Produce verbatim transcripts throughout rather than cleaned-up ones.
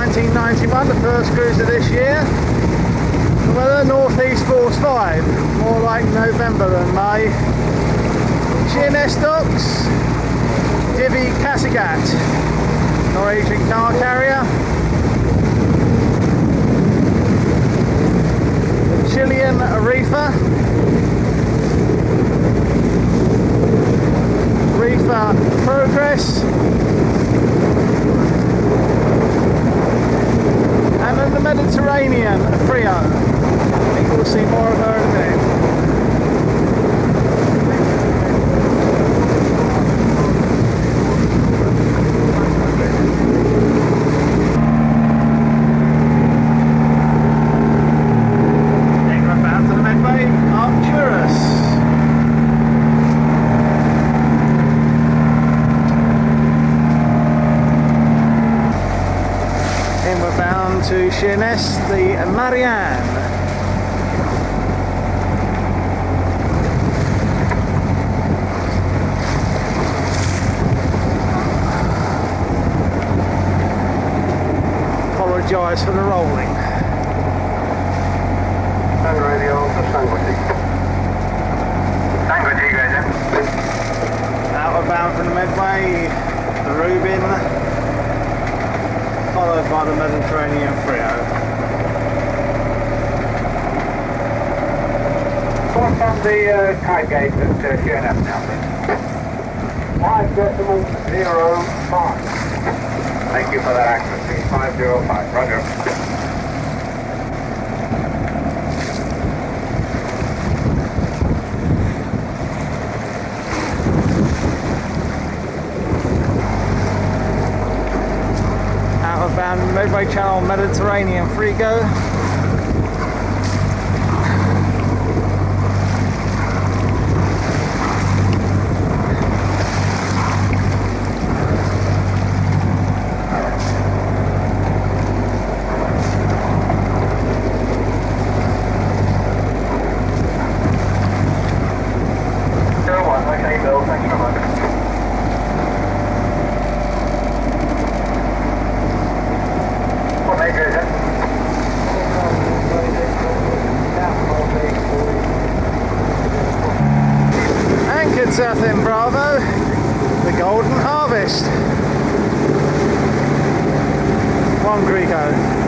nineteen ninety-one, the first cruise of this year. The weather, northeast force five, more like November than May. Sheerness docks, Divvy Kassegat, Norwegian car carrier. Chilean reefer. Reefer Progress. And then the Mediterranean Frio. I think we'll see more of her in a minute. To Sheerness, the Marianne. Apologise for the rolling. And radio to Sanguity. Sanguity, guys. Outbound from the Medway, the Rubin, followed by the Mediterranean Frio. Come from the uh, tide gate at uh, Sheerness now, please. five decimal zero five. Thank you for that accuracy. five zero five. Roger. Outbound Medway Channel Mediterranean Frigo. zero one, okay, Bill, thanks very much. Anchored south in Bravo, the Golden Harvest. One Greco.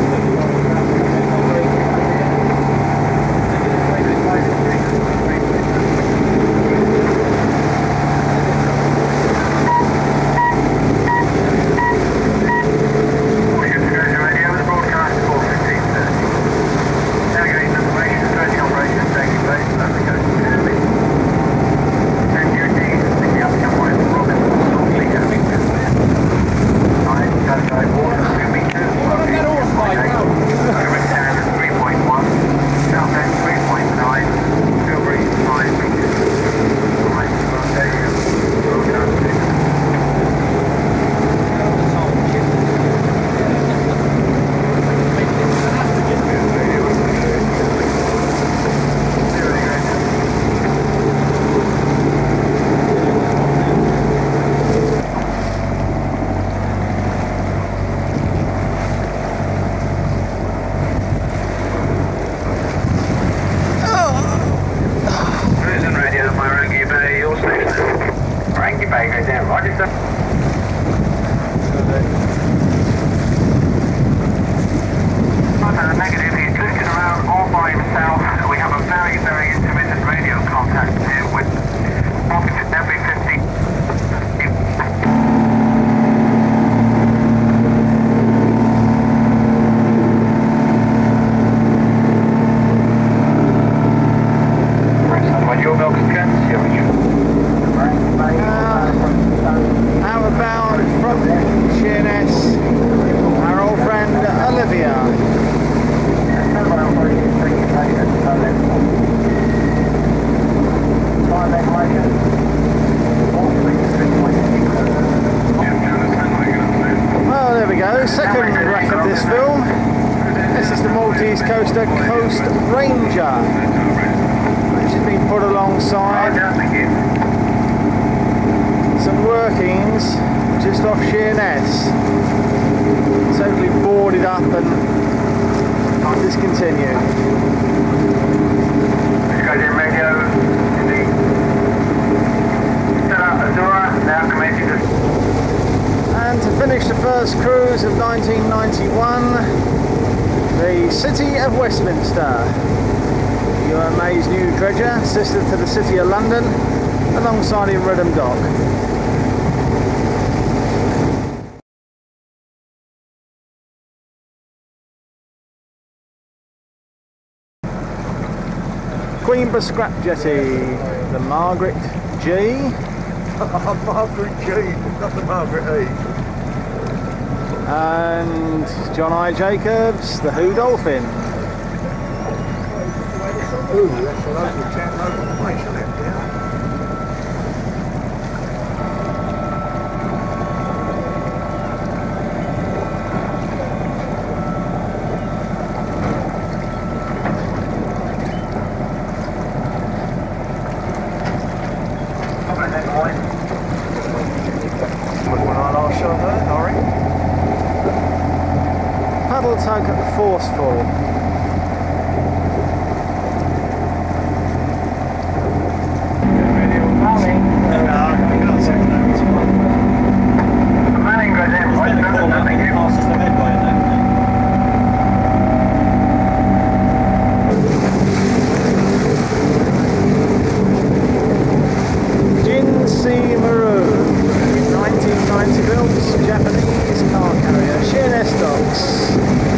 Coaster Coast Ranger, which has been put alongside some workings just off Sheerness. Totally bored up and discontinue. This goes in radio. Set up Azura, now commencing to... And to finish the first cruise of nineteen ninety-one, the City of Westminster. U M A's new dredger, sister to the City of London, alongside in Rhythm Dock. Queenborough Scrap Jetty, the Margaret G. Margaret G, not the Margaret E. And John I. Jacobs, the Who Dolphin. Ooh, that's a local town, local place, isn't it? Yeah. Paddle tug at the Forceful. nineteen ninety builds, Japanese car carrier, Sheerness docks.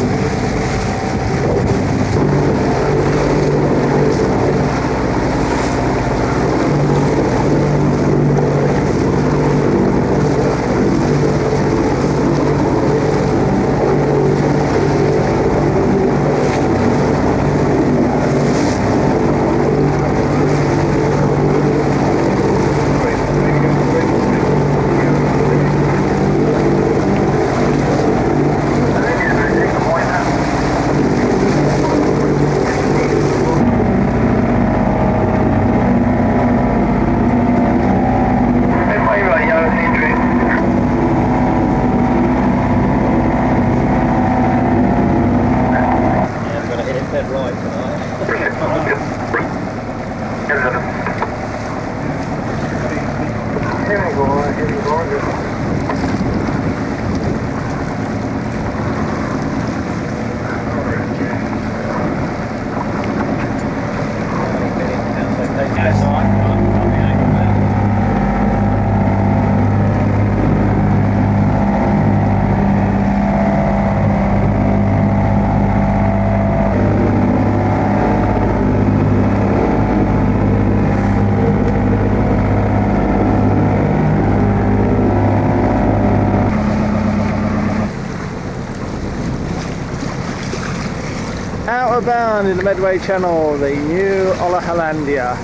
Outward bound in the Medway Channel, the new Ola Hollandia.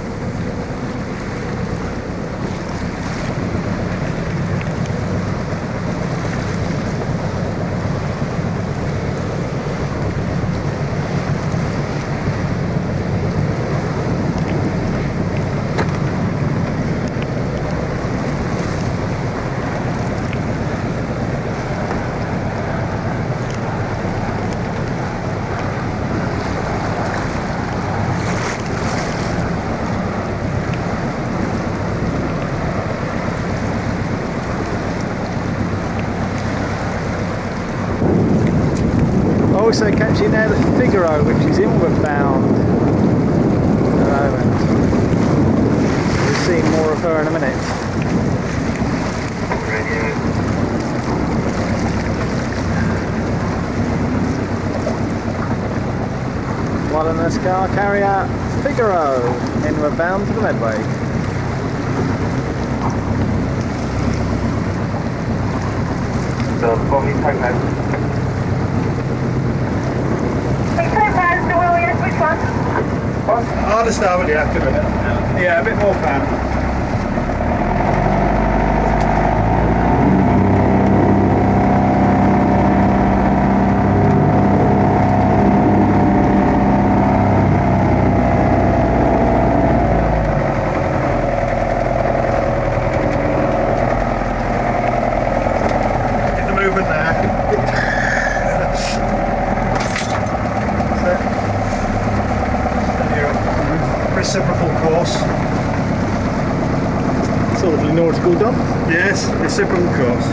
Also catching now the Figaro, which is inward bound at the moment. We'll see more of her in a minute. While in this car carrier Figaro, inward bound to the Medway. So, Bobby, take that. I'll understand what you have to do. Yeah, a bit more fan. Get the movement there. reciprocal course. Sort of nautical dump. Yes, reciprocal course.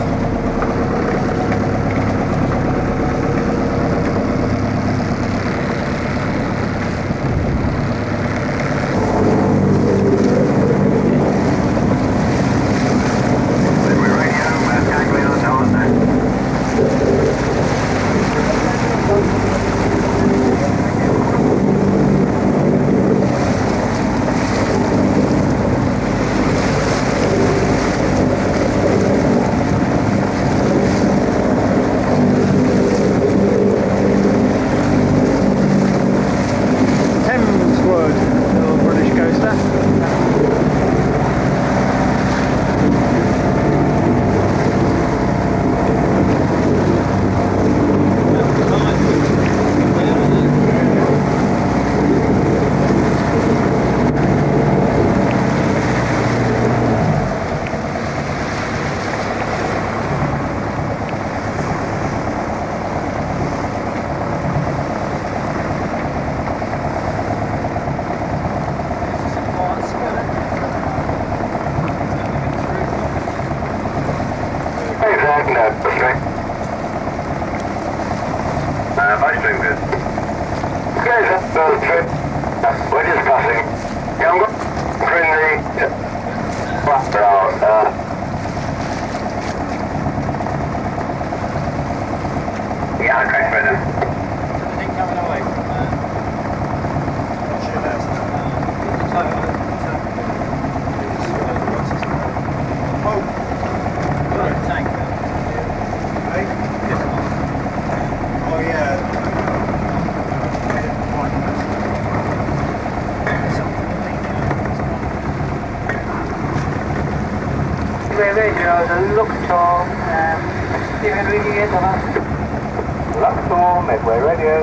Midway radio.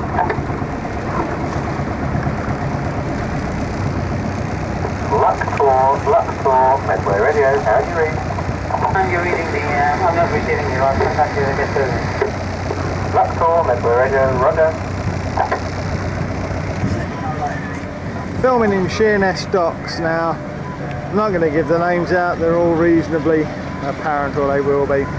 Lux four, Lux four, Midway radio. How do you read? And you're reading the, uh, I'm not receiving you, I'll contact you a bit soon. Lux four, Midway radio, roger. Filming in Sheerness docks now. I'm not going to give the names out, they're all reasonably apparent, or they will be.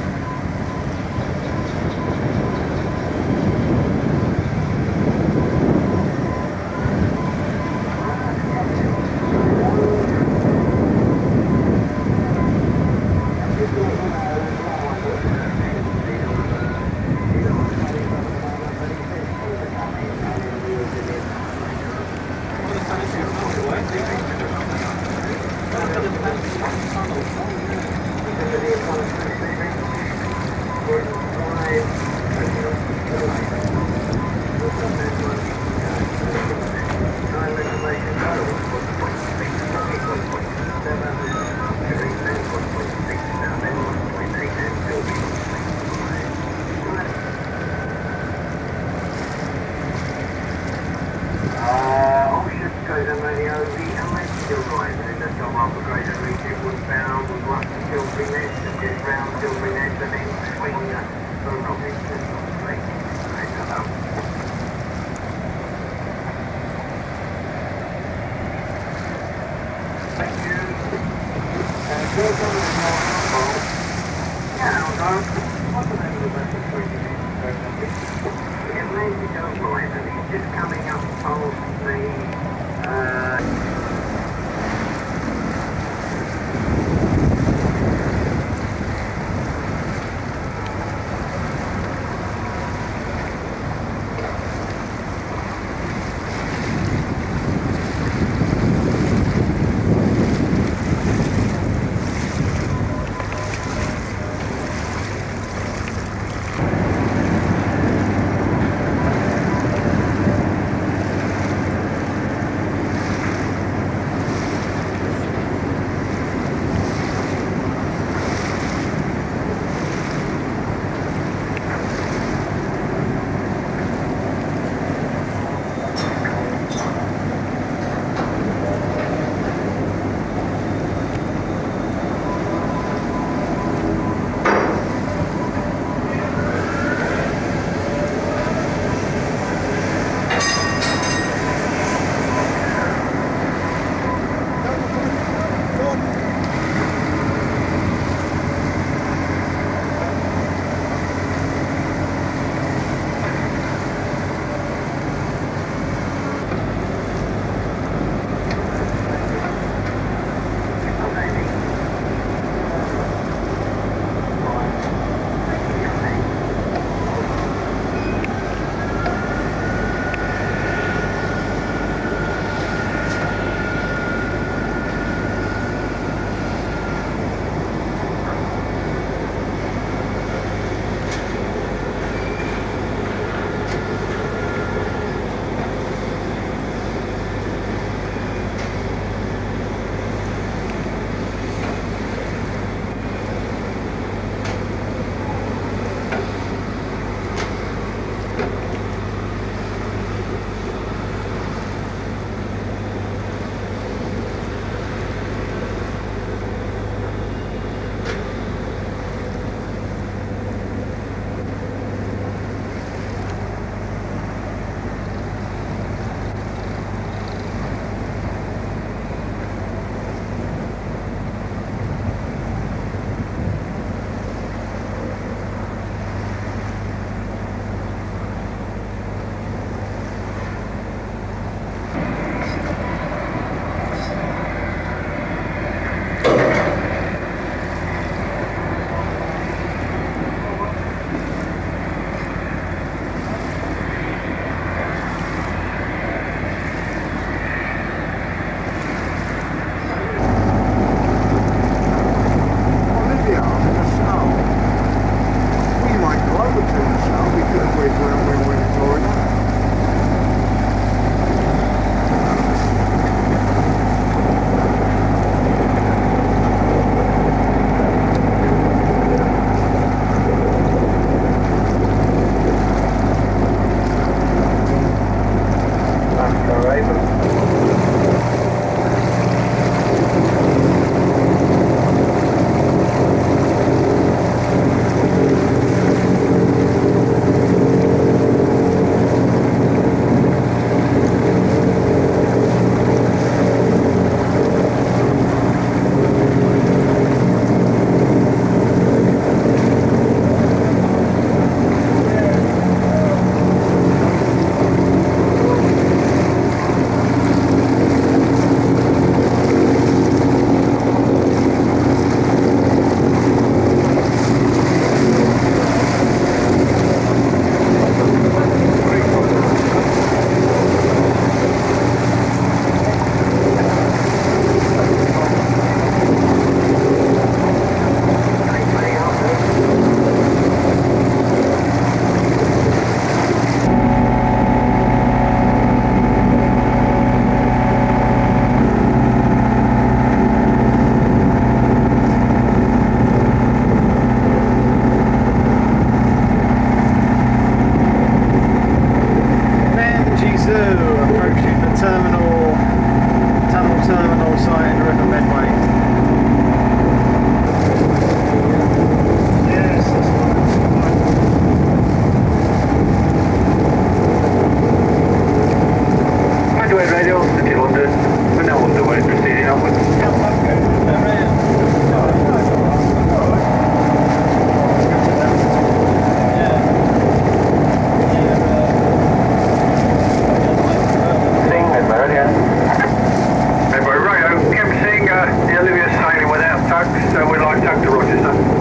contact to Roger, sir.